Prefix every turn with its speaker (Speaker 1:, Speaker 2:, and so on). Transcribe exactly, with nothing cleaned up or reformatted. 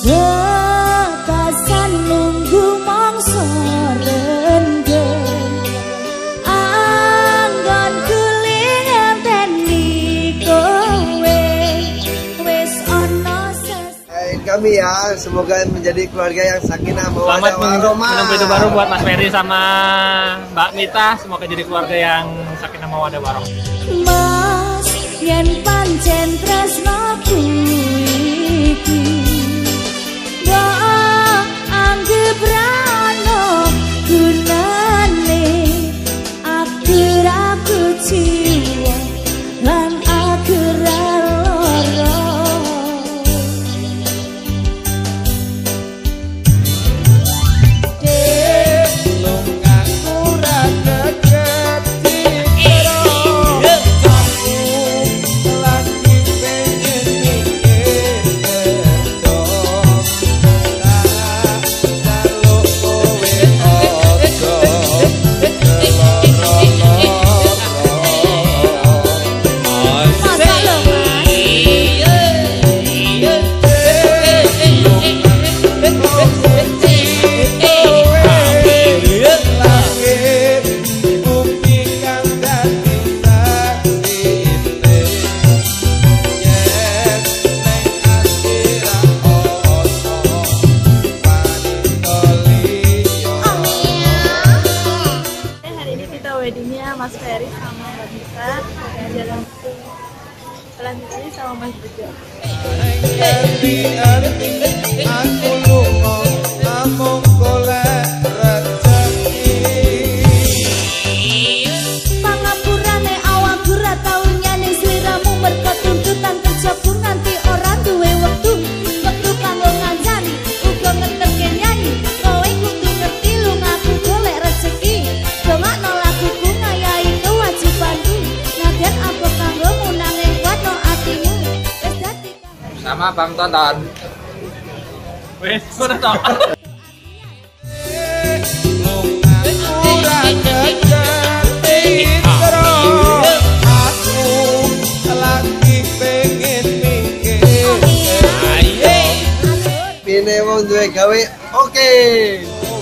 Speaker 1: Bekasan nunggu mangsa renggeng anggon kuling ngenteni kowe wis ana ses.
Speaker 2: Kami ya, semoga menjadi keluarga yang sakinah mawaddah warahmah.
Speaker 3: Selamat menuju baru buat Mas Ferry sama Mbak Mita, semoga jadi keluarga yang sakinah mawaddah warahmah.
Speaker 1: Mas yen pancen tresnaku iki mbok anggap ra ono gunane akhir aku jiwa lan akhir lara
Speaker 4: weddingnya Mas Ferry sama Mbak Mita, jalan selanjutnya sama Mas Bejo.
Speaker 5: Aku lunga namung golek rezeki.
Speaker 1: Pangapurane awak ora tau nyane sliramu merga tuntutan kerjaku nganti ora duwe wektu wektu kanggo ngancani uga ngeteke nyanyi kowe kudu ngerti lungaku golek rezeki dongakno laguku ngayahi kewajibanku nadyan apa kanggo nanging kuatno atimu wis dadi
Speaker 3: Sama Bang Tonton. Wes, sudah tahu.
Speaker 2: Pine wong duwe gawe oke.